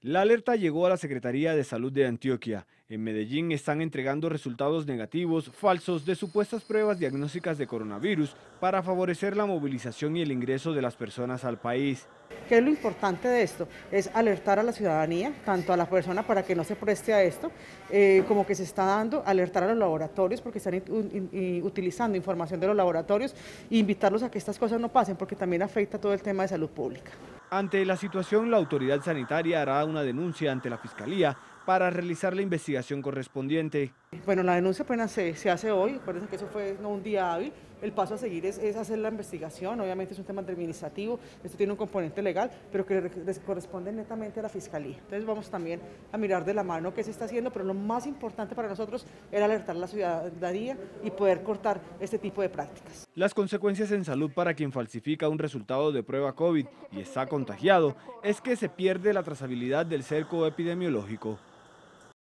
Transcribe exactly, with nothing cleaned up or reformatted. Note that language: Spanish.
La alerta llegó a la Secretaría de Salud de Antioquia. En Medellín están entregando resultados negativos falsos de supuestas pruebas diagnósticas de coronavirus para favorecer la movilización y el ingreso de las personas al país. ¿Qué es lo importante de esto? Es alertar a la ciudadanía, tanto a la persona para que no se preste a esto, eh, como que se está dando, alertar a los laboratorios porque están in, in, utilizando información de los laboratorios e invitarlos a que estas cosas no pasen porque también afecta todo el tema de salud pública. Ante la situación, la autoridad sanitaria hará una denuncia ante la Fiscalía para realizar la investigación correspondiente. Bueno, la denuncia apenas se, se hace hoy, acuérdense que eso fue no un día hábil, el paso a seguir es, es hacer la investigación, obviamente es un tema administrativo, esto tiene un componente legal, pero que les corresponde netamente a la Fiscalía. Entonces vamos también a mirar de la mano qué se está haciendo, pero lo más importante para nosotros era alertar a la ciudadanía y poder cortar este tipo de prácticas. Las consecuencias en salud para quien falsifica un resultado de prueba COVID y está contagiado es que se pierde la trazabilidad del cerco epidemiológico.